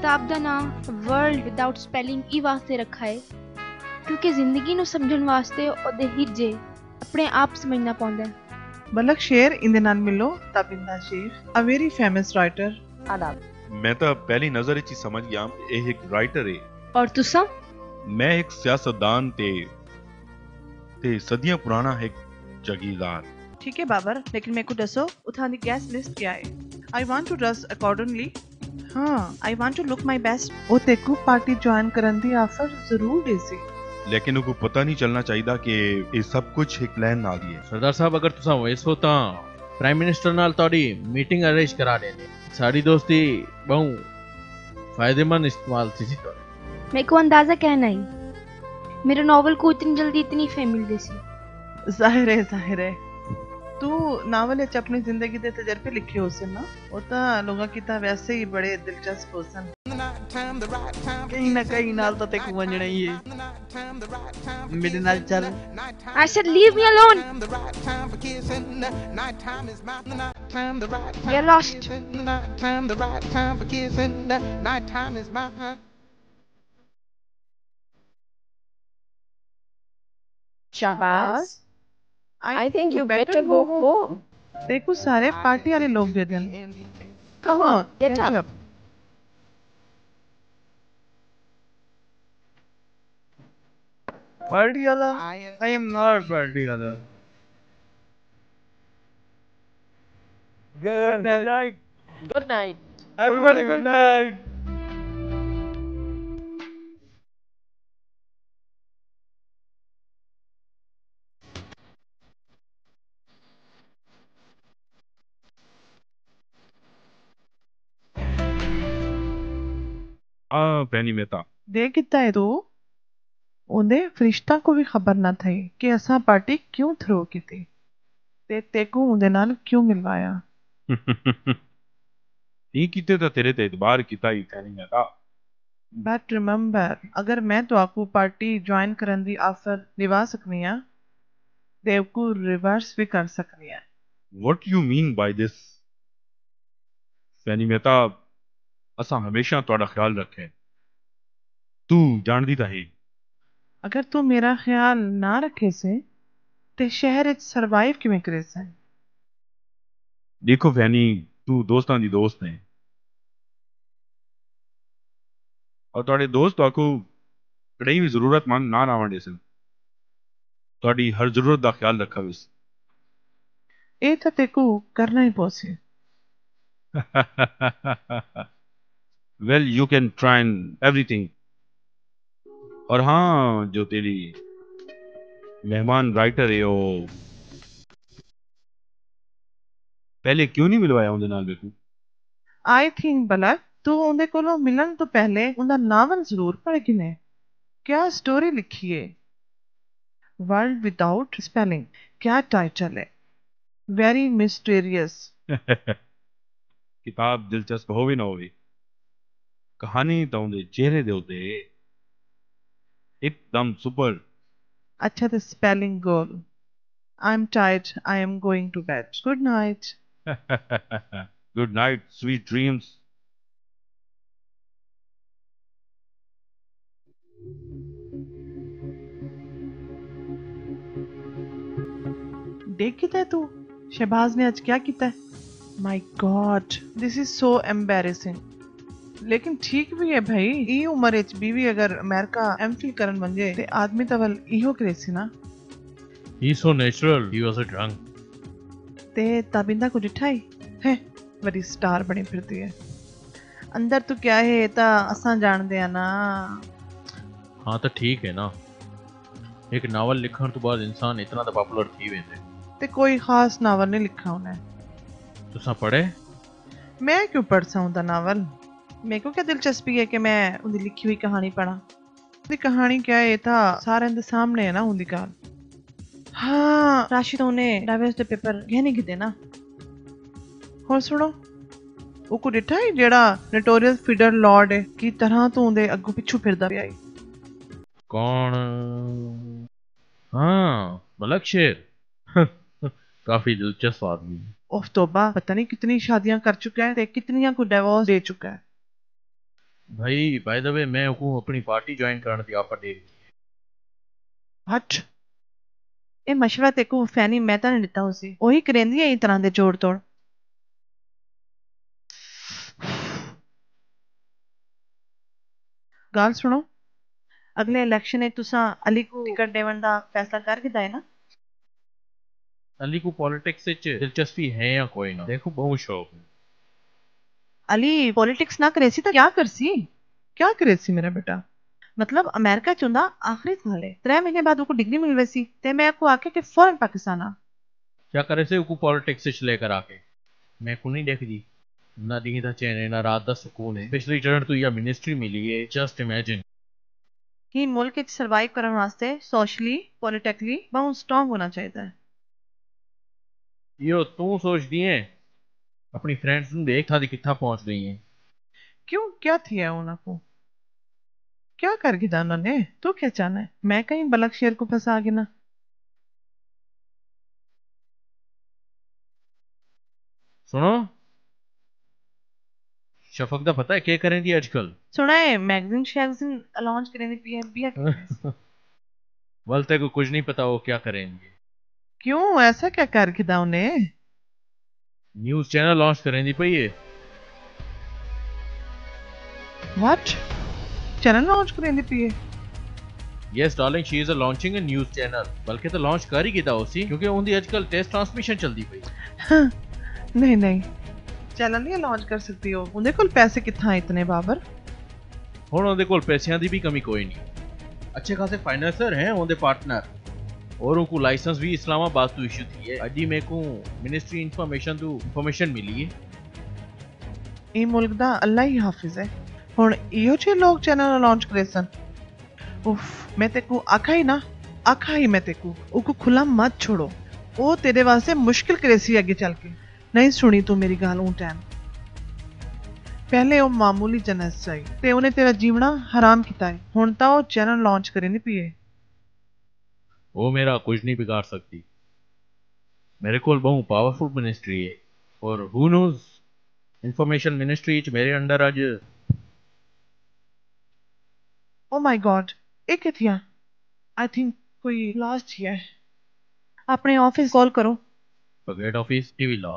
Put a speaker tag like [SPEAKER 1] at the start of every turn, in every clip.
[SPEAKER 1] किताब का नाम वर्ल्ड विदाउट स्पेलिंग ई वास्ते रखा है क्योंकि जिंदगी नूं समझण वास्ते ओदे हिज्जे अपने आप समझना पौंदा है।
[SPEAKER 2] बलक शेर इंदे नाल मिलो Tabinda Sheikh, a very famous writer।
[SPEAKER 3] मैं तो पहली नजर विच ही समझ गया ਇਹ ਇੱਕ ਰਾਈਟਰ ਹੈ।
[SPEAKER 1] और तुसा?
[SPEAKER 3] मैं एक सियासतदान ते सदियां पुराना एक जागीरदार।
[SPEAKER 2] ठीक है बाबर, लेकिन मेरे को दसो उठां दी गेस्ट लिस्ट क्या है? I want to dress accordingly। हाँ, I want to look my best। ਉਹ तेकू पार्टी ज्वाइन करन दी ऑफर जरूर दे सी,
[SPEAKER 3] लेकिन उनको पता नहीं चलना चाहिए कि ये सब कुछ एक प्लान नाल ही है।
[SPEAKER 4] सरदार साहब अगर तुसा वैसो तां प्राइम मिनिस्टर नाल तोड़ी मीटिंग अरेंज करा देने। साड़ी दोस्ती बहु फायदेमंद इस्तेमाल थी जी।
[SPEAKER 1] मेरे को अंदाजा कहना ही मेरे नॉवल को इतनी जल्दी इतनी फेम मिल गई सी।
[SPEAKER 2] जाहिर है तू नावल विच अपनी जिंदगी दे तजर्बे लिखे हो सन ना, वो तां लोगां की तां वैसे ही बड़े दिलचस्प हो सन। कहीं ना कहीं नाल तो तेको वंजना ही है। मेरे नाल चल।
[SPEAKER 1] I said leave me alone। You're lost।
[SPEAKER 5] Shahbaz, I think you better go home.
[SPEAKER 2] देखो सारे पार्टी वाले लोग दे देन।
[SPEAKER 5] Come on, get up.
[SPEAKER 6] Party wala? I am not party wala. Good night.
[SPEAKER 5] Good night.
[SPEAKER 6] Everybody good night.
[SPEAKER 3] Fanny Mehta
[SPEAKER 2] दे किता है तू? ओंदे फरिश्ता को भी खबर ना थी कि असा पार्टी क्यों थ्रो की थी ते तेको उंदे नाल क्यों मिलवाया।
[SPEAKER 3] ये कीते तो तेरे ते इतबार कीता ही फैनी मेहता।
[SPEAKER 2] बट रिमेंबर, अगर मैं तो आपको पार्टी ज्वाइन करन दी ऑफर दिवा सकनी आ, देव को रिवर्स भी कर सकनी है।
[SPEAKER 3] What you mean by this? Fanny Mehta असा हमेशा तुहाडा ख्याल रखे। तू जानदी ता है
[SPEAKER 2] अगर तू मेरा ख्याल ना रखे से ते शहर विच सरवाइव किवें करे से?
[SPEAKER 3] देखो फैनी, तू दोस्तां दी दोस्त है और तुहाडे दोस्त तुहाको कड़ी भी जरूरतमंद ना ना वंडे सन। तुहाडी हर जरूरत दा ख्याल रखा विस।
[SPEAKER 2] ए तो तेको करना ही पोसे।
[SPEAKER 3] Well you can try everything. और हाँ, जो तेरी मेहमान राइटर है वो पहले क्यों नहीं मिलवाया उनके नाल मेरे को?
[SPEAKER 2] आई थिंक बलक तू उनदे कोलों मिलन तो पहले उनदा नावल जरूर पढ़ किने। क्या स्टोरी लिखी है? वर्ल्ड विदाउट स्पेलिंग, क्या टाइटल है? Very mysterious.
[SPEAKER 3] किताब दिलचस्प हो भी ना हो, कहानी तो उनके चेहरे दे उते एकदम सुपर।
[SPEAKER 2] अच्छा तो spelling goal. I am tired, I am going to bed. Good night.
[SPEAKER 3] Good night, sweet dreams.
[SPEAKER 2] देख किता है तू शहबाज ने आज क्या किता है? My god, this is so embarrassing. लेकिन ठीक भी है भाई, ई उम्र विच बीवी अगर अमेरिका एमफिल करन बन जाए ते आदमी तवल इहो करे सी ना।
[SPEAKER 4] He's so natural. He was a drunk.
[SPEAKER 2] ते ताबिंदा को डिठाई है बड़ी स्टार बनी फिरती है। अंदर तो क्या है ता असां जानदे आ ना।
[SPEAKER 4] हाँ तो ठीक है ना। एक नावल लिखण तो बाद इंसान इतना तो पॉपुलर थी वेंदे।
[SPEAKER 2] ते कोई खास नावल नहीं लिखा उन्हें।
[SPEAKER 4] तुसा पढ़े?
[SPEAKER 2] मैं क्यों पढ़ सा उनका नावल? मेरे को क्या दिलचस्पी है कि मैं उनकी लिखी हुई कहानी पढ़ा? उनकी कहानी क्या है था सारे दे सामने है ना उनकी गाल। हाँ, राशिद उन्हें डाइवोर्स दे पेपर गहने की देना। और सुनो, वो को डिठा है जेड़ा नोटोरियस फीडर लॉर्ड है की तरह तो उनदे अगू पिछू फिरदा पिया है।
[SPEAKER 4] कौन? हाँ, मलक शेर। काफी दिलचस्प आदमी।
[SPEAKER 2] ओफ तौबा, पता नहीं कितनी शादियां कर चुका है ते कितनियां को डिवोर्स दे चुका है।
[SPEAKER 4] भाई बाय द वे मैं को अपनी पार्टी ज्वाइन करने दी ऑफर दे
[SPEAKER 2] ਹਟ ਇਹ ਮਸ਼ਵਰਾ ਤੇ ਕੋ ਫੈਨੀ ਮੈਂ ਤਾਂ ਨਹੀਂ ਦਿੱਤਾ ਉਸੇ ਉਹੀ ਕਰੇਂਦੀ ਹੈ ਇਸ ਤਰ੍ਹਾਂ ਦੇ ਜੋੜ ਤੋੜ ਗੱਲ ਸੁਣੋ ਅਗਲੇ ਇਲੈਕਸ਼ਨ ਵਿੱਚ ਤੁਸੀਂ ਅਲੀ ਕੋ ਟਿਕਟ ਦੇਵਣ ਦਾ ਫੈਸਲਾ ਕਰ ਕੀਤਾ ਹੈ ਨਾ
[SPEAKER 4] अली को पॉलिटिक्स ਵਿੱਚ ਦਿਲਚਸਪੀ ਹੈ ਜਾਂ ਕੋਈ ਨਾ ਦੇਖੋ ਬਹੁਤ ਸ਼ੌਕ ਹੈ
[SPEAKER 2] ਅਲੀ ਪੋਲਿਟਿਕਸ ਨਾ ਕਰੇ ਸੀ ਤਾਂ ਕੀ ਕਰ ਸੀ ਕੀ ਕਰੇ ਸੀ ਮੇਰਾ ਬੇਟਾ मतलब अमेरिका ਚ ਹੁੰਦਾ आखिरी साल है 3 महीने बाद उनको डिग्री मिल रही सी ते मैं आपको आके कि फौरन पाकिस्तान आ
[SPEAKER 4] क्या करे से को पॉलिटिक्स ਵਿੱਚ लेकर आके मैं को नहीं देख जी ना दिन ਦਾ ਚੈਨ ਹੈ ਨਾ ਰਾਤ ਦਾ ਸਕੂਨ ਹੈ ਪਿਛਲੀ ਟਰਨ ਤੋਂ ਇਹ ਮਿਨਿਸਟਰੀ ਮਿਲੀ ਹੈ ਜਸਟ ਇਮੇजिन
[SPEAKER 2] कि मुल्क ਵਿੱਚ ਸਰਵਾਈਵ ਕਰਨ ਵਾਸਤੇ ਸੋਸ਼ਲੀ ਪੋਲਿਟਿਕਲੀ ਬਹੁਤ ਸਟਰੋਂਗ ਹੋਣਾ ਚਾਹੀਦਾ ਹੈ
[SPEAKER 4] यो तू सोचती है अपनी फ्रेंड्स ਨੂੰ देख था कितना पहुंच गई है
[SPEAKER 2] क्यों क्या थी है उनको क्या कर गिदा उन्होंने तू क्या चाहना है मैं कहीं बलक शेर को फंसा के ना
[SPEAKER 4] सुनो शफक दा पता है क्या करें दी आजकल
[SPEAKER 2] सुना है मैगजीन शैगजीन लॉन्च करेंगे पीएम
[SPEAKER 4] वल तक कुछ नहीं पता वो क्या करेंगे
[SPEAKER 2] क्यों ऐसा क्या कर गिदा उन्हें
[SPEAKER 4] न्यूज चैनल लॉन्च करें दी पई है
[SPEAKER 2] व्हाट चैनल लॉन्च करेंगे PA
[SPEAKER 4] yes darling she is a launching a news channel बल्कि तो लॉन्च कर ही कीता उसी क्योंकि उनकी आजकल टेस्ट ट्रांसमिशन चलती पई
[SPEAKER 2] नहीं नहीं चैनल नहीं लॉन्च कर सकती हो उनके कोल पैसे कितना इतने बाबर
[SPEAKER 4] हुण उनके कोल पैसों की भी कमी कोई नहीं अच्छे खासे फाइनेंसर हैं उनके पार्टनर और उनको लाइसेंस भी इस्लामाबाद तो इशू थी है अजी मेरे को मिनिस्ट्री इंफॉर्मेशन तो इंफॉर्मेशन मिली है
[SPEAKER 2] ये मुल्क दा अल्लाह ही हाफिज है हुण इहो जे लोग चैनल लॉन्च करे सन उफ मैं तेको आखा ही मैं तेको उको खुला मत छोड़ो वो तेरे वास्ते मुश्किल करेसी आगे चल के नहीं सुनी तू मेरी गाल ऊं टाइम पहले वो मामूली जन्नत चाहिए ते उन्हें तेरा जीवना हराम किता है हुण तां वो चैनल लॉन्च करे नहीं पिए
[SPEAKER 4] वो मेरा कुछ नहीं बिगाड़ सकती मेरे को बहुत पावरफुल मिनिस्ट्री है और हु नोज इंफॉर्मेशन मिनिस्ट्री मेरे अंडर आज
[SPEAKER 2] ओ माय गॉड एक थिया आई थिंक कोई लास्ट है अपने ऑफिस कॉल करो
[SPEAKER 4] get office TV law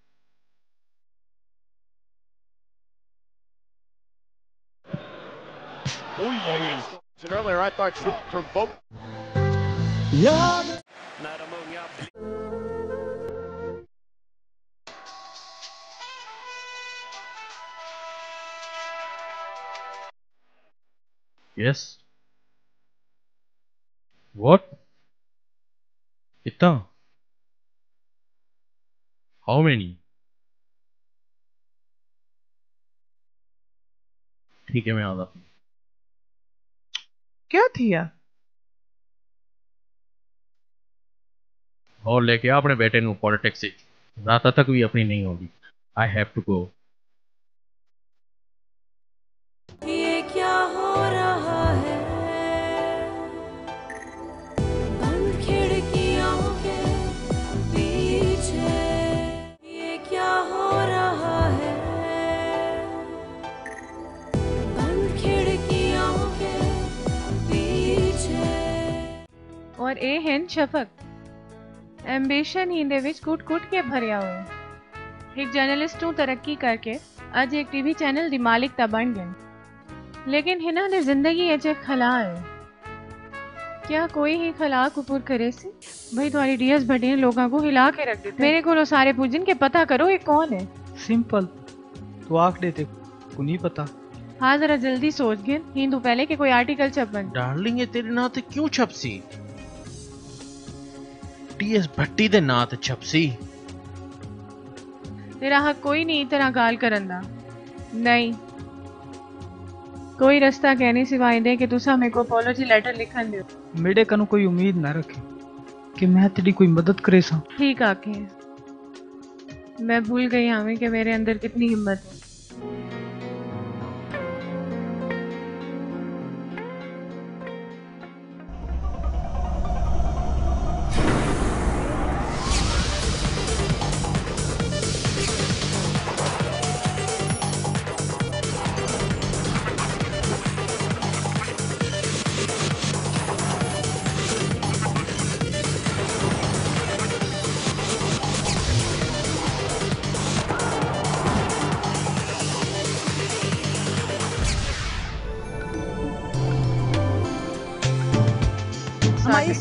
[SPEAKER 7] Earlier, I thought from both.
[SPEAKER 4] Yes. What? कितना? How many? ठीक है मैं आता हूँ
[SPEAKER 2] क्या थिया
[SPEAKER 4] और लेके आ अपने बेटे को पॉलिटिक्स से रात तक भी अपनी नहीं होगी आई हैव टू गो
[SPEAKER 8] ये क्या हो रहा है बंद खिड़कियों के पीछे ये क्या हो रहा है बंद खिड़कियों के पीछे
[SPEAKER 9] और ਇਹ ਹਨ ਸ਼ਫਕ ਐਂਬੀਸ਼ਨ ਹੀ ਦੇ ਵਿੱਚ ਕੁੱਟ-ਕੁੱਟ ਕੇ ਭਰਿਆ ਹੋਇਆ ਇੱਕ ਜਰਨਲਿਸਟ ਨੂੰ ਤਰੱਕੀ ਕਰਕੇ ਅੱਜ ਇੱਕ ਟੀਵੀ ਚੈਨਲ ਦੀ ਮਾਲਿਕ ਤਾਂ ਬਣ ਗਏ लेकिन हिना ने जिंदगी अचे खला है क्या कोई ही खला कुपुर करे सी भाई तुम्हारी डीएस भट्टी ने लोगों को हिला के रख देते मेरे को सारे पूजन के पता करो ये कौन है
[SPEAKER 6] सिंपल तो आख देते को नहीं पता
[SPEAKER 9] हाँ जरा जल्दी सोच गिन हिंदू पहले के कोई आर्टिकल छपन
[SPEAKER 4] डार्लिंग ये तेरे नाम ते क्यों छपसी टीएस भट्टी दे नाम ते छपसी
[SPEAKER 9] तेरा हक कोई नहीं तरह गाल करन दा नहीं कोई रास्ता कहने सिवाय दे कि तुसा मेरे को अपॉलॉजी लेटर लिखन दियो
[SPEAKER 6] मेरे कनु कोई उम्मीद ना रखे कि मैं तेरी कोई मदद करे सा
[SPEAKER 9] ठीक आके मैं भूल गई हमें कि मेरे अंदर कितनी हिम्मत है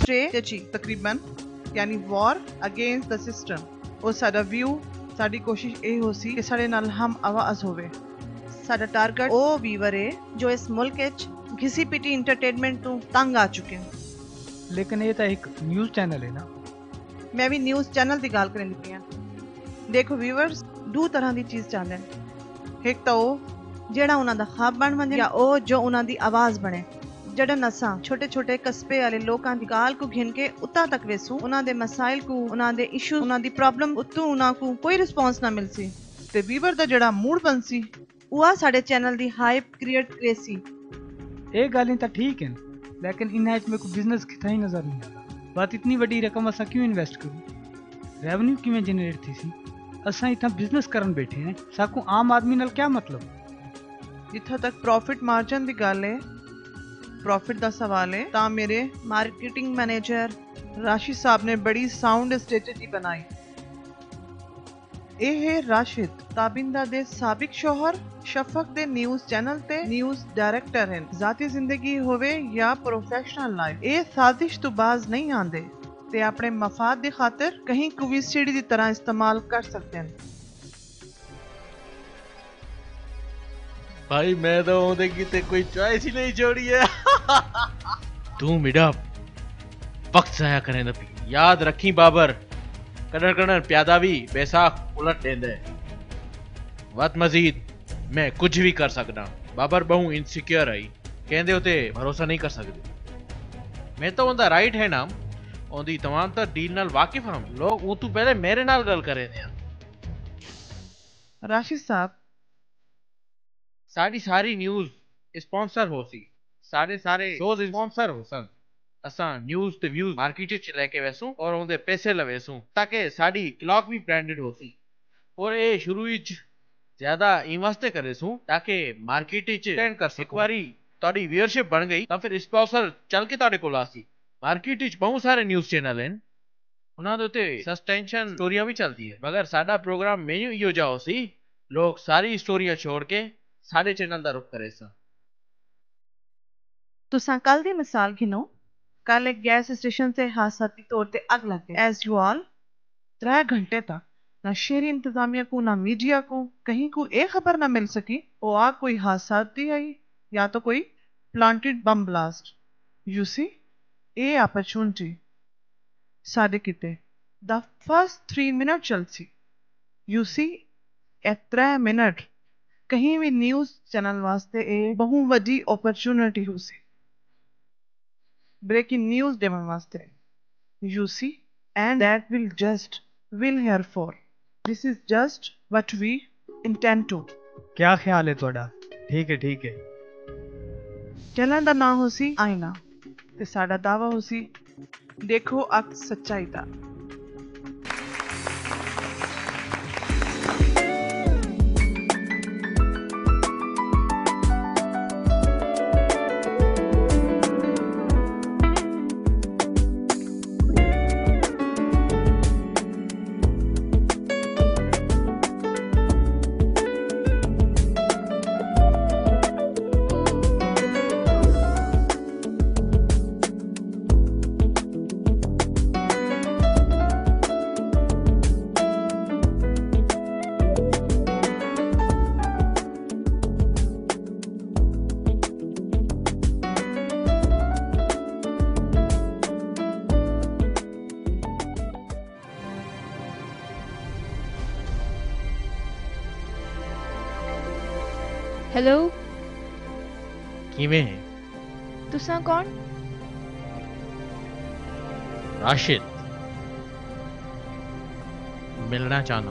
[SPEAKER 2] स्ट्रेटजी तकरीबन यानी वॉर अगेंस्ट द सिस्टम और साडा व्यू साडी कोशिश ਇਹ ਹੋ ਸੀ ਕਿ ਸਾਡੇ ਨਾਲ ਹਮ ਆਵਾਜ਼ ਹੋਵੇ ਸਾਡਾ ਟਾਰਗੇਟ ਉਹ ਵੀਵਰ ਹੈ ਜੋ ਇਸ ਮੁਲਕ ਵਿੱਚ ਕਿਸੇ ਪਿਟੀ ਐਂਟਰਟੇਨਮੈਂਟ ਤੋਂ ਤੰਗ ਆ ਚੁੱਕੇ ਹਨ
[SPEAKER 6] लेकिन ये तो एक न्यूज़ चैनल है ना।
[SPEAKER 2] ਮੈਂ ਵੀ ਨਿਊਜ਼ ਚੈਨਲ ਦੀ ਗੱਲ ਕਰਨ ਲੱਗੀ ਹਾਂ ਦੇਖੋ ਵੀਵਰਸ ਦੋ ਤਰ੍ਹਾਂ ਦੀ ਚੀਜ਼ ਚਾਹੁੰਦੇ ਨੇ ਇੱਕ ਤਾਂ ਉਹ ਜਿਹੜਾ ਉਹਨਾਂ ਦਾ ਖਾਬ ਬਣ ਵੰਜੇ ਜਾਂ ਉਹ ਜੋ ਉਹਨਾਂ ਦੀ ਆਵਾਜ਼ ਬਣੇ ਜਿਹੜਾ ਨਸਾਂ ਛੋਟੇ ਛੋਟੇ ਕਸਬੇ ਵਾਲੇ ਲੋਕਾਂ ਦੀ ਗਾਲ ਕੋ ਘਿਨ ਕੇ ਉੱਤਾ ਤੱਕ ਵੇਸੂ ਉਹਨਾਂ ਦੇ ਮਸਾਇਲ ਕੋ ਉਹਨਾਂ ਦੇ ਇਸ਼ੂ ਉਹਨਾਂ ਦੀ ਪ੍ਰੋਬਲਮ ਉਤੋਂ ਉਹਨਾਂ ਕੋ ਕੋਈ ਰਿਸਪੌਂਸ ਨਾ ਮਿਲ ਸੀ ਤੇ ਵੀਵਰ ਦਾ ਜਿਹੜਾ ਮੂਡ ਬਣ ਸੀ ਉਹ ਆ ਸਾਡੇ ਚੈਨਲ ਦੀ ਹਾਈਪ ਕ੍ਰੀਏਟ ਕ੍ਰੇਸੀ
[SPEAKER 6] ये गालें तो ठीक है, लेकिन इन मेरे को बिजनेस कितना ही नजर नहीं आता। बात इतनी बड़ी रकम असा क्यों इन्वेस्ट करूं, रेवेन्यू किवें जनरेट थी सी, असा इतना बिजनेस करन बैठे हैं, साकू आम आदमी नाल क्या मतलब।
[SPEAKER 2] ਜਿੱਥੋਂ ਤੱਕ ਪ੍ਰੋਫਿਟ ਮਾਰਜਨ ਦੀ ਗੱਲ ਹੈ ਪ੍ਰੋਫਿਟ ਦਾ ਸਵਾਲ ਹੈ ਤਾਂ ਮੇਰੇ ਮਾਰਕੀਟਿੰਗ ਮੈਨੇਜਰ ਰਾਸ਼ਿਦ ਸਾਹਿਬ ਨੇ ਬੜੀ ਸਾਊਂਡ ਸਟ੍ਰੈਟਜੀ ਬਣਾਈ ਇਹ ਹੈ ਰਾਸ਼ਿਦ ਤਾਬਿੰਦਾ ਦੇ ਸਾਬਿਕ ਸ਼ੋਹਰ ਸ਼ਫਕ ਦੇ ਨਿਊਜ਼ ਚੈਨਲ ਤੇ ਨਿਊਜ਼ ਡਾਇਰੈਕਟਰ ਹਨ ਜ਼ਾਤੀ ਜ਼ਿੰਦਗੀ ਹੋਵੇ ਜਾਂ ਪ੍ਰੋਫੈਸ਼ਨਲ ਲਾਈਫ ਇਹ ਸਾਜ਼ਿਸ਼ ਤੋਂ ਬਾਜ਼ ਨਹੀਂ ਆਂਦੇ ਤੇ ਆਪਣੇ ਮਫਾਦ ਦੀ ਖਾਤਰ ਕहीं ਕੁਵੀ ਸੀੜੀ ਦੀ ਤਰ੍ਹਾਂ ਇਸਤੇਮਾਲ ਕਰ ਸਕਦੇ ਹਨ
[SPEAKER 4] भाई मैं तो ओदे की ते कोई चॉइस ही नहीं छोड़ी है तू मिडा वक्त जाया करें न पी याद रखी बाबर कदर कदर प्यादा भी बैसाख उलट देंदे वत मजीद मैं कुछ भी कर सकदा बाबर बहु इनसिक्योर आई कहंदे होते भरोसा नहीं कर सकदे मैं तो ओंदा राइट है नाम ओंदी तमाम तो डील नाल वाकिफ हम लोग वो तू पहले मेरे नाल गल करे ने
[SPEAKER 2] राशिद साहब
[SPEAKER 4] सारी सारी न्यूज़ स्पॉन्सर हो सी सारे सारे शोज स्पॉन्सर हो सन असा न्यूज़ ते व्यूज मार्केट च लेके वैसू और उनके पैसे लवेसू ताकि साडी क्लॉक भी ब्रांडेड हो सी और ये शुरू विच ज्यादा इन वास्ते करे सू ताकि मार्केट च ट्रेंड कर सको एक बारी तोड़ी व्यूअरशिप बन गई तो फिर स्पॉन्सर चल के तोड़े कोल आसी मार्केट च बहुत सारे न्यूज़ चैनल हैं उन्हां दे उत्ते सस्टेंशन स्टोरियां भी चलती है मगर साडा प्रोग्राम मेन्यू इहो जाओ सी लोग सारी स्टोरियां छोड़ के साढ़े चैनल दा रुख करे सा
[SPEAKER 2] तुसां कल दी मिसाल गिनो कल एक गैस स्टेशन से हादसाती तौर ते अग लग गई एज यू ऑल 3 घंटे तक ना शहरी इंतजामिया को ना मीडिया को कहीं को एक खबर ना मिल सकी वो आग कोई हादसाती आई या तो कोई planted bomb blast you see a opportunity साडे किते द फर्स्ट 3 मिनट चल सी यू सी ए 3 मिनट कहीं भी न्यूज़ चैनल वास्ते ए बहु वड्डी अपॉर्चुनिटी हो सी ब्रेकिंग न्यूज़ देवन वास्ते you see and that will here for this is just what we intend to
[SPEAKER 6] क्या ख्याल है थोड़ा। ठीक है
[SPEAKER 2] चैनल दा नाम हो सी आईना ते साडा दावा हो सी देखो अक सच्चाई दा
[SPEAKER 1] हेलो
[SPEAKER 4] किवें है
[SPEAKER 1] तुसां कौन
[SPEAKER 4] राशिद मिलना चाहना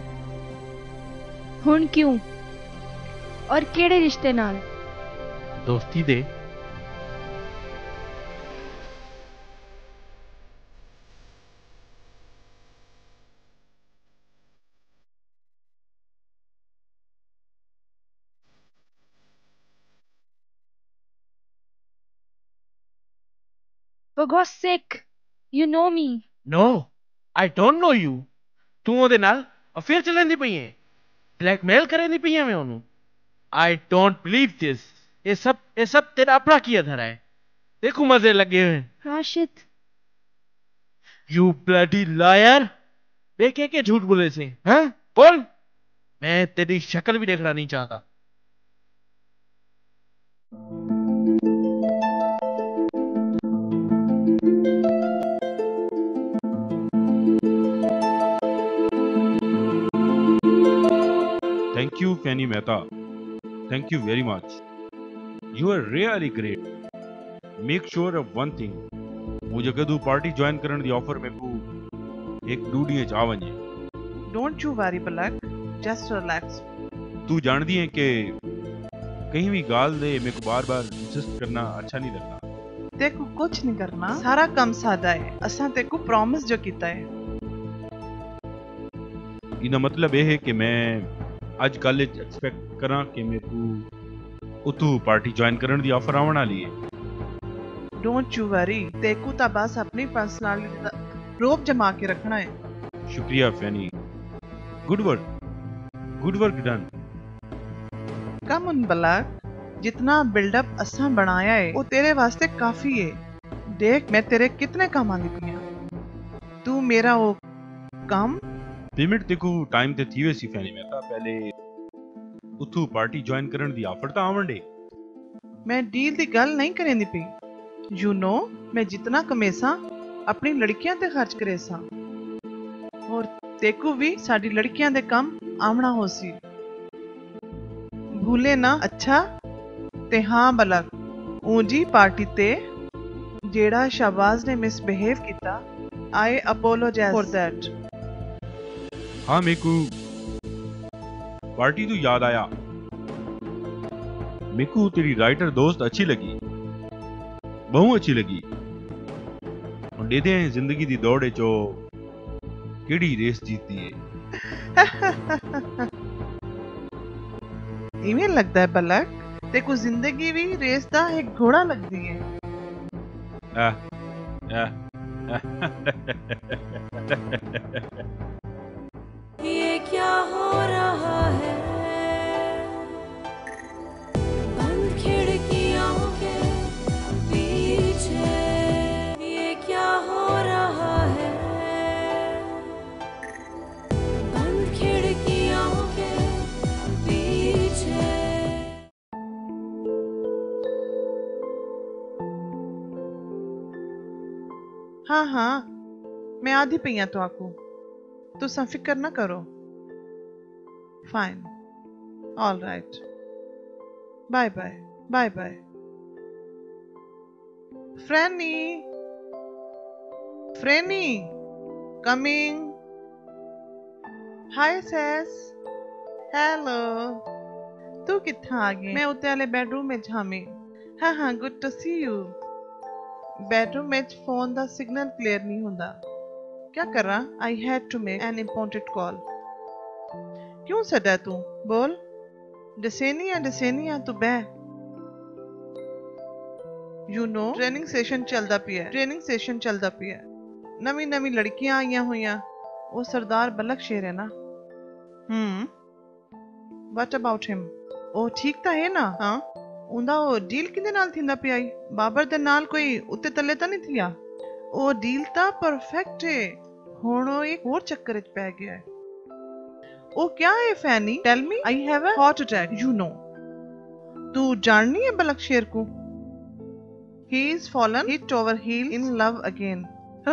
[SPEAKER 1] हुण क्यों और केड़े रिश्ते नाल
[SPEAKER 4] दोस्ती दे
[SPEAKER 1] For God's sake, you know me.
[SPEAKER 4] No, I don't know you. तू ਉਹਦੇ ਨਾਲ ਅਫੇਅਰ ਚੱਲਣ ਪਈ ਹੈ ਬਲੈਕਮੇਲ ਕਰਨ ਦੀ ਪਈ ਹੈ ਮੈਂ ਉਹਨੂੰ I don't believe this. ये सब तेरा अपना किया धरा है देखो मजे लगे हुए
[SPEAKER 1] Rashid,
[SPEAKER 4] यू ब्लडी लायर, देखे के झूठ बोले से हैं? बोल, मैं तेरी शक्ल भी देखना नहीं चाहता।
[SPEAKER 3] Thank you, Fanny Mehta. Thank you very much. You are really great. Make sure of one thing. मुझे कदू पार्टी ज्वाइन करने दी ऑफर में को एक डूडिये चा वने।
[SPEAKER 2] Don't you worry Balak, just relax.
[SPEAKER 3] तू जानती है कि कहीं भी गाल दे मेरे को बार बार इंसिस्ट करना अच्छा नहीं लगता।
[SPEAKER 2] तेको कुछ नहीं करना, सारा काम सादा है। असा तेको प्रॉमिस जो कीता है।
[SPEAKER 3] इना मतलब ये है कि मैं आज कॉलेज एक्सपेक्ट करा कि मेरे को उतू पार्टी ज्वाइन करने दी ऑफर आवन वाली है।
[SPEAKER 2] डोंट यू वरी, तेको ता बस अपनी पर्सनालिटी दा रोब जमा के रखना है।
[SPEAKER 3] शुक्रिया Fani, good work done.
[SPEAKER 2] Come on Balak, जितना बिल्डअप असा बनाया है वो तेरे वास्ते काफी है। देख मैं तेरे कितने काम आंदी पिया। तू मेरा वो काम
[SPEAKER 3] पेमेंट देखो टाइम ते थी वैसी फैनी में था पहले उतू पार्टी ज्वाइन करने दी ऑफर ता आवन दे।
[SPEAKER 2] मैं डील दी गल नहीं करेंदी पई। यू नो मैं जितना कमेसा अपनी लड़कियां ते खर्च करेसा और तेकू भी साडी लड़कियां दे कम आमना होसी। भूले ना अच्छा ते हाँ बलक, ऊंजी पार्टी ते जेड़ा शहबाज ने मिसबिहेव किया, आई अपोलोजाइज फॉर दैट।
[SPEAKER 3] हाँ मेरे को पार्टी तो याद आया। मेरे को तेरी राइटर दोस्त अच्छी लगी, बहुत अच्छी लगी। और दे दे जिंदगी दी दौड़ चो केड़ी रेस जीती है।
[SPEAKER 2] इवें लगता है बलक तेको जिंदगी भी रेस दा एक घोड़ा लगदी है।
[SPEAKER 8] ये क्या हो रहा है, बंद खिड़कियों के पीछे ये क्या हो रहा है, बंद खिड़कियों के पीछे।
[SPEAKER 2] हाँ हाँ मैं आधी पईया तो आको, तुसा फिक्र ना करो। Fine, all right, bye bye bye bye. Freni Freni coming. Hi सेस, हेलो। तू कित्था आ गई? मैं उत्ते वाले बेडरूम में झामी। हाँ हाँ good to see you. Bedroom में फोन दा सिग्नल क्लियर नहीं हुंदा। क्या कर रहा? I had to make an important call. क्यों सदा तू? बोल। डसेनिया तू बह। यू नो ट्रेनिंग सेशन चलदा पिया। नवी लड़कियां आईयां हुईयां। वो सरदार बलक शेर है ना। What about him? ओ ठीक ता है ना? हाँ उंदा ओ डील किदे नाल थिंदा पिया? बाबर दे नाल कोई उत्ते तले ता नहीं थिया? ओ डील ता परफेक्ट है। हुण ओ एक होर चक्कर च पै गया है। ओ क्या है Fani? Tell me. I have a heart attack. You know तू जाननी है बलक शेर को? He is fallen head over heel in love again.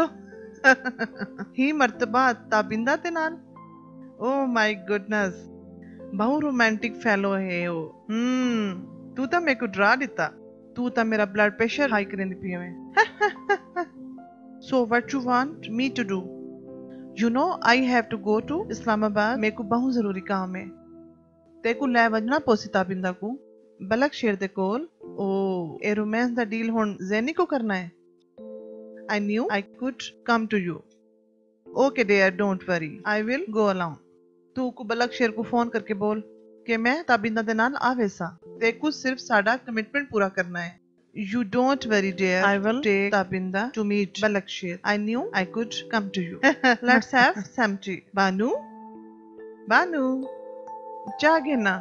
[SPEAKER 2] ही मर्तबा ताबिंदा ते नाल। ओ माय गुडनेस, बहु रोमांटिक फेलो है ओ। तू ता मेरे को डरा दिता। तू ता मेरा ब्लड प्रेशर हाई करेंदी पई है। So what you want me to do? You know I have to go to Islamabad. मेरे को बहुत जरूरी काम है। ते को ले वजना पोसी ताबिंदा को बलक शेर दे कोल। ओ ए रोमांस दा डील हुन ज़ैनी को करना है। I knew I could come to you. Okay dear, don't worry, I will go along. तू को बलक शेर को फोन करके बोल कि मैं ताबिंदा दे नाल आवेसा। ते को सिर्फ साडा कमिटमेंट पूरा करना है। You don't worry, dear. I will take Tabinda to meet Balakshir. I knew I could come to you. Let's have some tea. Banu? Jage na.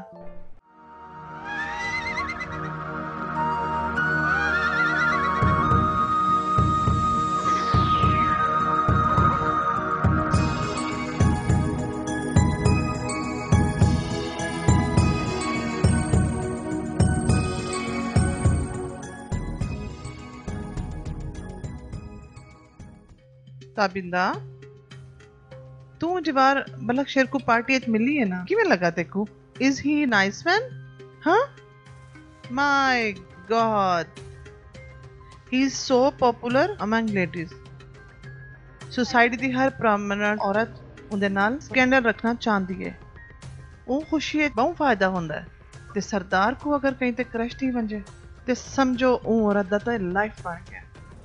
[SPEAKER 2] Tabinda तू जवार बलक शेर को पार्टी एच मिली है ना किवें लगा तेको इज ही नाइस मैन हाँ my god he is so popular among ladies society दी हर प्रॉमिनेंट औरत उनदे नाल स्कैंडल रखना चाहती है ਉਹ ਖੁਸ਼ੀ ਇੱਕ ਬਹੁਤ ਫਾਇਦਾ ਹੁੰਦਾ ਹੈ ਤੇ ਸਰਦਾਰ ਕੋ ਅਗਰ ਕहीं ਤੇ क्रश नहीं बन जाए ਤੇ ਸਮਝੋ ਉਹ ਔਰਤ ਦਾ ਤਾਂ ਲਾਈਫ ਬਣ ਗਿਆ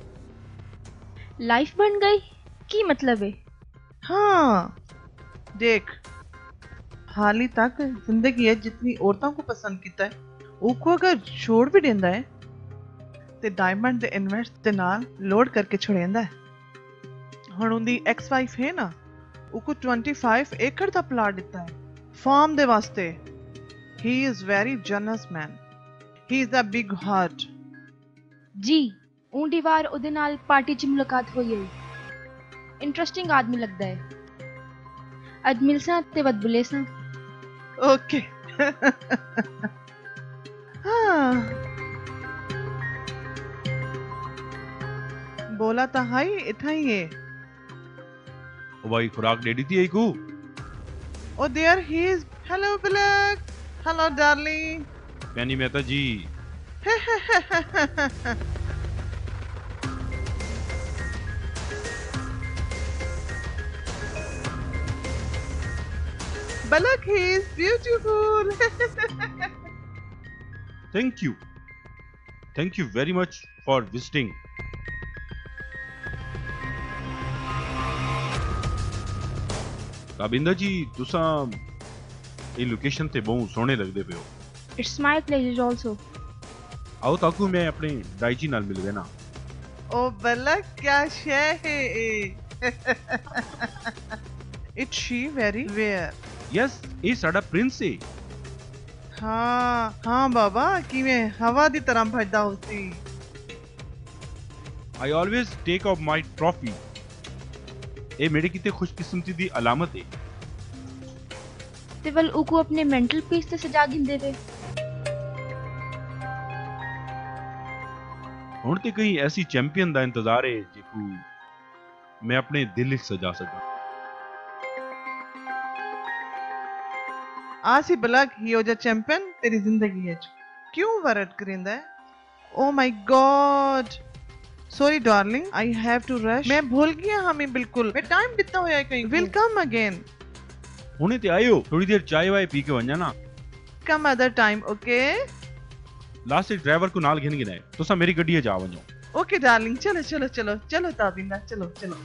[SPEAKER 1] लाइफ बन गई की मतलब है
[SPEAKER 2] हाँ देख हाल ही तक जिंदगी है जितनी औरतों को पसंद किया है उसको अगर छोड़ भी देंदा है ते डायमंड दे इन्वेस्ट दे नाल लोड करके छुड़ेंदा है हुण उनदी एक्स वाइफ है ना उसको 25 एकड़ दा प्लाट दिता है फार्म दे वास्ते he is very generous man he is a big heart
[SPEAKER 1] जी ऊंडी वार ਉਹਦੇ ਨਾਲ ਪਾਰਟੀ 'ਚ ਮੁਲਾਕਾਤ ਹੋਈ ਹੈ ਇੰਟਰਸਟਿੰਗ ਆਦਮੀ ਲੱਗਦਾ ਹੈ ਅੱਜ ਮਿਲਸਾਂ ਤੇ ਵਦ ਬੁਲੇਸਾਂ
[SPEAKER 2] ओके हाँ बोला तो हाई इतना ही है
[SPEAKER 3] ओ भाई खुराक दे दी थी एक
[SPEAKER 2] Oh, there he is. Hello, Black. Hello, darling.
[SPEAKER 3] Fanny Mehta ji
[SPEAKER 2] Balak, he is beautiful.
[SPEAKER 3] thank you very much for visiting Tabinda जी तुसा ये लोकेशन ते बहुत सोहने लगदे पे हो
[SPEAKER 1] इट्स माय प्लेजर आल्सो
[SPEAKER 3] आओ ताकू मैं अपने दाईजी नाल मिल गया ना
[SPEAKER 2] Oh, Balak, क्या शय है ये? It's she very rare.
[SPEAKER 3] Yes ये साडा प्रिंस है
[SPEAKER 2] हाँ हाँ बाबा किवें हवा दी तरह भजदा होसी
[SPEAKER 3] I always take off my trophy ये मेरे किते खुशकिस्मती दी अलामत है
[SPEAKER 1] ਤੇ ਵੱਲ ਉਕੂ ਆਪਣੇ ਮੈਂਟਲ ਪੀਸ ਤੇ ਸਜਾ ਗਿੰਦੇ ਵੇ
[SPEAKER 3] ਹੁਣ ਤੇ ਕहीं ऐसी चैंपियन दा इंतजार है जिकू मैं अपने दिल विच सजा सका
[SPEAKER 2] आसी बलक ही हो जा चैंपियन तेरी जिंदगी है क्यों वरट करिंदा है oh my god sorry darling I have to rush मैं भूल गया हमें बिल्कुल मैं टाइम कितना होया कहीं विल कम अगेन
[SPEAKER 3] हुणे ते आयो थोड़ी देर चाय वाय पी के वन्या ना
[SPEAKER 2] come other time okay
[SPEAKER 3] last driver को नाल घिन गिनाए तुसा मेरी गड्डी जा वञो
[SPEAKER 2] ओके डार्लिंग चलो चलो चलो चलो ताबिंदा चलो चलो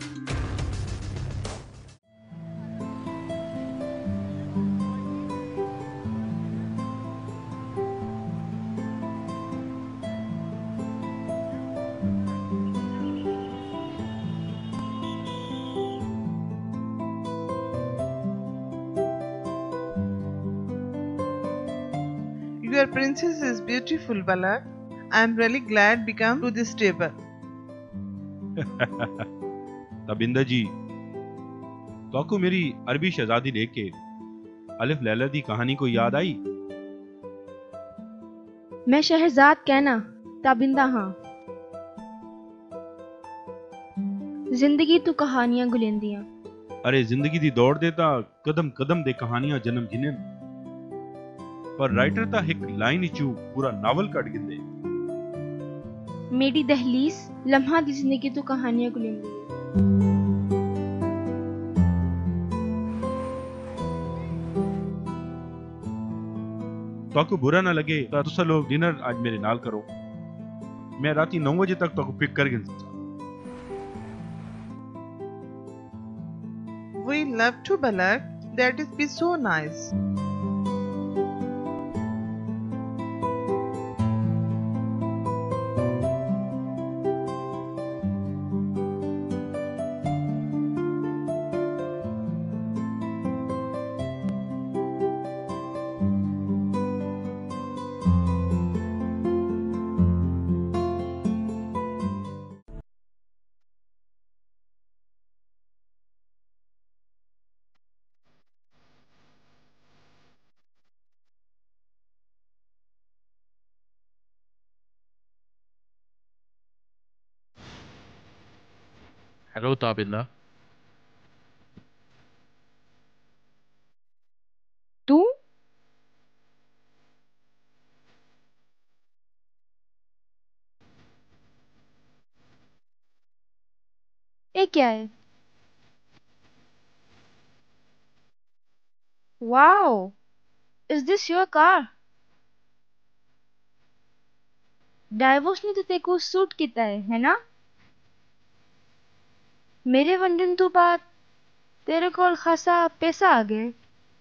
[SPEAKER 2] Your princess is beautiful, Balak. I am really glad we come to this table.
[SPEAKER 3] Tabinda जी तो मेरी अरबी शहजादी देख के अलिफ लैला दी कहानी को याद आई
[SPEAKER 1] मैं शहजाद कहना ताबिंदा हाँ जिंदगी तू कहानियां गुलेंदियां
[SPEAKER 3] अरे जिंदगी दी दौड़ देता कदम कदम दे कहानियां जन्म जिने पर राइटर ता एक लाइन ही चू पूरा नावल कट गिंदे
[SPEAKER 1] मेरी दहलीज लम्हा दी जिंदगी तू कहानियां गुलेंदी
[SPEAKER 3] तो आपको बुरा ना लगे तो तुसा लोग डिनर आज मेरे नाल करो मैं राती 9 बजे तक तो पिक कर गिन
[SPEAKER 2] We love to Balak. That is be so nice.
[SPEAKER 4] Hello Tabinda
[SPEAKER 1] क्या है? Wow, is this your car? Divorce ने तो तेरे को सूट किया है ना? मेरे वंडन तो बात तेरे को खासा पैसा आ गए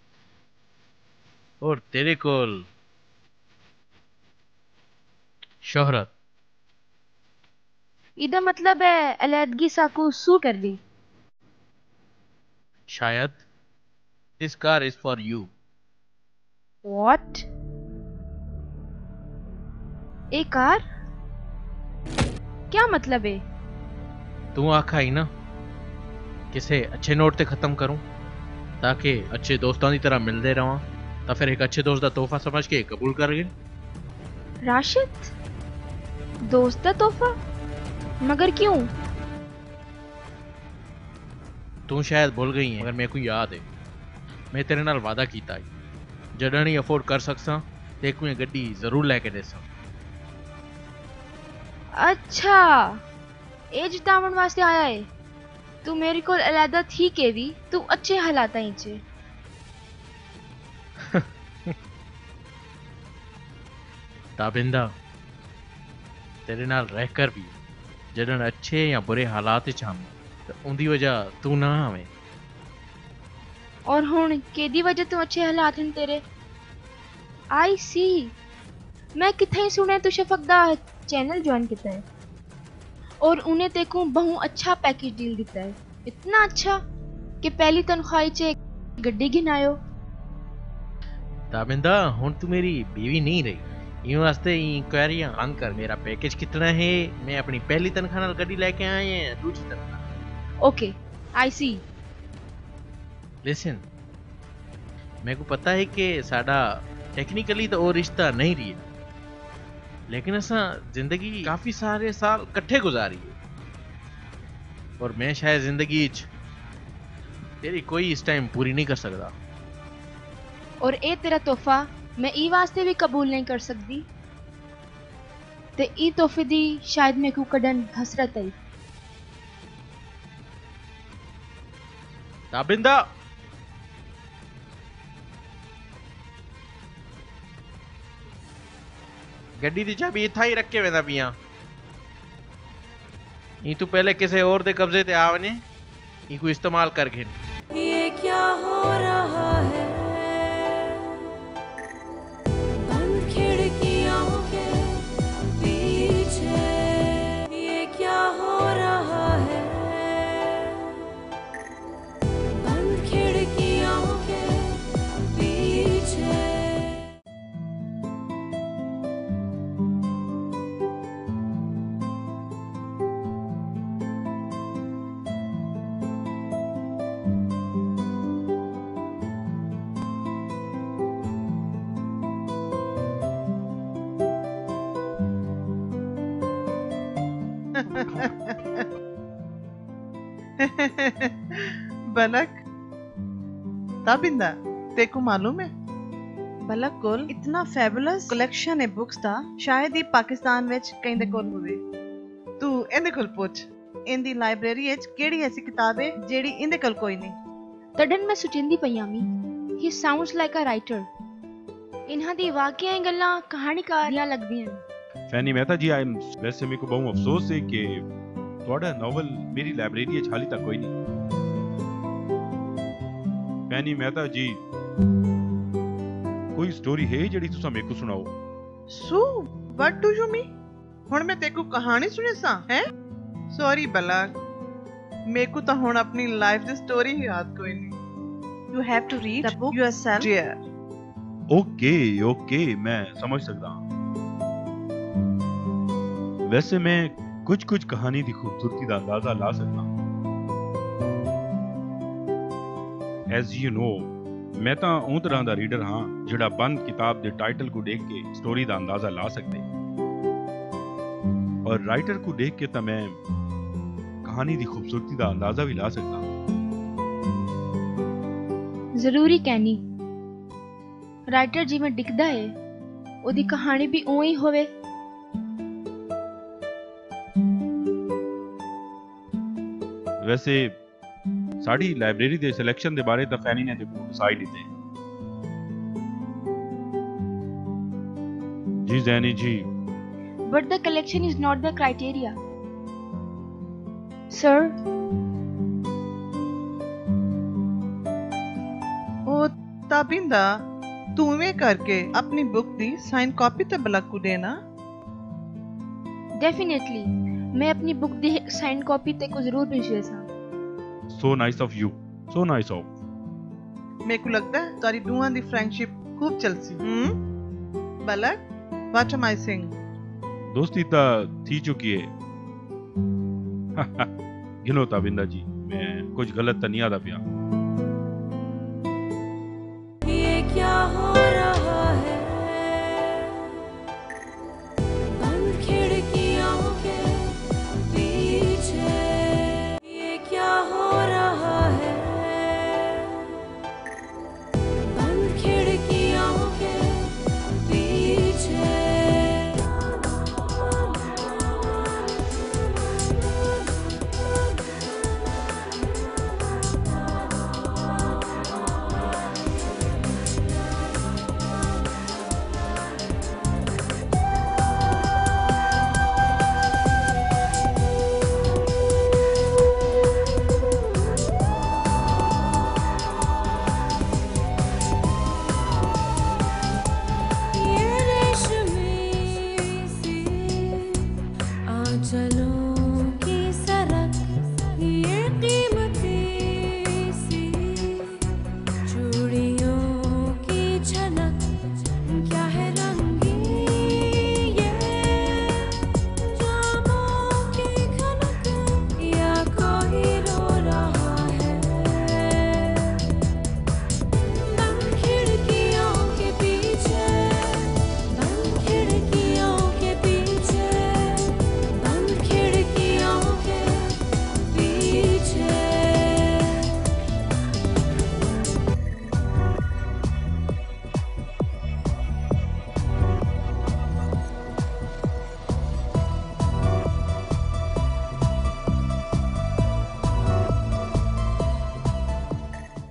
[SPEAKER 4] और तेरे कोल शोहरत।
[SPEAKER 1] इदा मतलब है अलैदगी साकू सू कर दी।
[SPEAKER 4] शायद this car is for you.
[SPEAKER 1] What? एक कार? क्या मतलब है?
[SPEAKER 4] तू आखा ही ना किसे अच्छे नोट ते खत्म करूं ताकि अच्छे दोस्तां की तरह मिलते रवां, तो फिर एक अच्छे दोस्त का तोहफा समझ के कबूल कर गए।
[SPEAKER 1] राशिद, दोस्त का तोहफा? मगर क्यों?
[SPEAKER 4] तू शायद भूल गई है, मगर मेरे को याद है मैं तेरे नाल वादा कीता है जडा नहीं अफोर्ड कर सकसा ते कोई गड्डी जरूर लेके देसा।
[SPEAKER 1] अच्छा, ए जितावन वास्ते आया है। तू मेरे को अलहदा थी के भी तू अच्छे हालात च
[SPEAKER 4] ताबिंदा तेरे नाल रहकर भी जडन अच्छे या बुरे हालात च हम तो उनकी वजह तू ना आवे।
[SPEAKER 1] और हुन केदी वजह तू अच्छे हालात हैं तेरे? आई सी। मैं किथे ही सुने तू शफक दा चैनल ज्वाइन किया है और उन्हें तेको बहु अच्छा पैकेज डील दिता है। इतना अच्छा कि पहली तनख्वाही च गड्डी गिनायो।
[SPEAKER 4] ताबिंदा हुन तू मेरी बीवी नहीं रही, यूं वास्ते इंक्वायरियां बंद कर। मेरा पैकेज कितना है, मैं अपनी पहली तनख्वाह नाल गड्डी लेके आया है दूसरी तनख्वाह।
[SPEAKER 1] ओके, आई सी।
[SPEAKER 4] लिसन, मेरे को पता है कि साडा टेक्निकली तो और रिश्ता नहीं रही, लेकिन असा जिंदगी काफी सारे साल इकट्ठे गुजारी है और मैं शायद जिंदगी तेरी कोई इस टाइम पूरी नहीं कर सकता।
[SPEAKER 1] और ए तेरा तोहफा मैं ई वास्ते भी कबूल नहीं कर सकती ते ई तोहफे दी शायद मेरे को कदन हसरत है।
[SPEAKER 4] ताबिंदा गड्डी दी चाबी इथा ही रख के वेंदा पिया। ई तू पहले किसी और दे कब्जे ते आवने ई को इस्तेमाल कर घिन।
[SPEAKER 8] ये क्या हो रहा है? बंद खिड़कियों के पीछे ये क्या हो रहा है? बंद खिड़कियों के पीछे
[SPEAKER 2] बलक, ताबिंदा तेको मालूम है बलक कोल इतना फैबुलस कलेक्शन है बुक्स दा शायद ही पाकिस्तान विच कहीं दे कोल होवे। तू इहदे कोल पुछ इंदी लाइब्रेरी विच केड़ी ऐसी किताब है जेड़ी इंदे कोल कोई नहीं।
[SPEAKER 1] तडन मैं सुचिंदी पयामी। He sounds like a writer. इन्हां दी वाकई गल्लां कहानीकारियां लगदियां।
[SPEAKER 3] फैनी मेहता जी, आई वैसे मेरे को बहुत अफसोस है कि ਤੁਹਾਡਾ ਨੋਵਲ ਮੇਰੀ ਲਾਇਬ੍ਰੇਰੀ ਵਿੱਚ ਹਾਲੇ ਤੱਕ ਕੋਈ ਨਹੀਂ। ਫੈਨੀ ਮਹਿਤਾ ਜੀ, ਕੋਈ ਸਟੋਰੀ ਹੈ ਜਿਹੜੀ ਤੁਸੀਂ ਮੇਰੇ ਕੋ ਸੁਣਾਓ?
[SPEAKER 2] ਸੂ व्हाट डू यू मीन? ਹੁਣ ਮੈਂ ਤੇਕੋ ਕਹਾਣੀ ਸੁਣੇ ਸਾਂ ਹੈ? ਸੌਰੀ ਬਲਕ, ਮੇਰੇ ਕੋ ਤਾਂ ਹੁਣ ਆਪਣੀ ਲਾਈਫ ਦੀ ਸਟੋਰੀ ਹੀ ਯਾਦ ਕੋਈ ਨਹੀਂ। You have to read the book yourself dear.
[SPEAKER 3] Okay, मैं समझ सकता हूँ। वैसे मैं कुछ कहानी की खूबसूरती का अंदाजा ला सकता हूँ। एज यू नो, मैं तो उन तरह का रीडर हाँ जिहड़ा बंद किताब के टाइटल को देख के स्टोरी का अंदाजा ला सकते, और राइटर को देख के तो मैं कहानी की खूबसूरती का अंदाजा भी ला सकता हूँ।
[SPEAKER 1] जरूरी कहनी राइटर जिवें डिगदा है ओदी कहानी भी उवें ही होवे।
[SPEAKER 3] वैसे साड़ी लाइब्रेरी दे सिलेक्शन दे बारे ਤਾਂ ਫੈਨੀ ਨੇ ਤੇ ਡਿਸਾਈਡ ਕੀਤੇ जी जैनी जी
[SPEAKER 1] But the collection is not the criteria. Sir,
[SPEAKER 2] ਉਹ ਤਾਬਿੰਦਾ ਤੂੰ ਇਵੇਂ ਕਰਕੇ ਆਪਣੀ ਬੁੱਕ ਦੀ ਸਾਈਨ ਕਾਪੀ ਤੇ ਬਲਕੂ ਦੇਣਾ
[SPEAKER 1] definitely. मैं अपनी बुक दी साइन कॉपी ते को जरूर भेजे सा.
[SPEAKER 3] so nice of you so nice of
[SPEAKER 2] ਮੇਰੇ ਕੋ ਲੱਗਦਾ ਹੈ ਤੁਹਾਡੀ ਦੋਵਾਂ ਦੀ ਫਰੈਂਡਸ਼ਿਪ ਖੂਬ ਚੱਲਸੀ ਬਲਕ ਵਾਟ am I saying
[SPEAKER 3] दोस्ती ਤਾਂ थी चुकी है गिनो ताबिंदा जी मैं कुछ गलत तो नहीं आता पिया